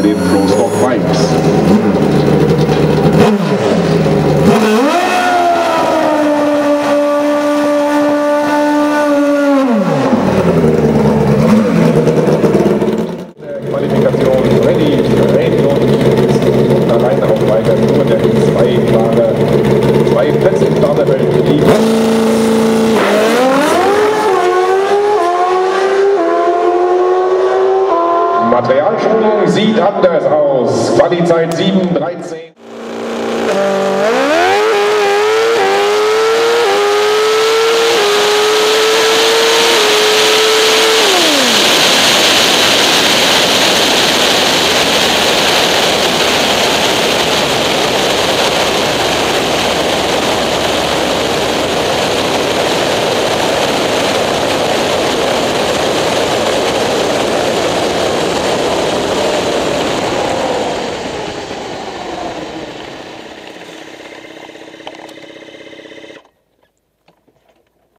den Pro-Stock Bikes. Qualifikation ready für Reinigung ist allein auch weiter nur der X2-Fahrer 2 Plätze im Starterfeld liegen. Materialschonung sieht anders aus. Quali-Zeit 7:13.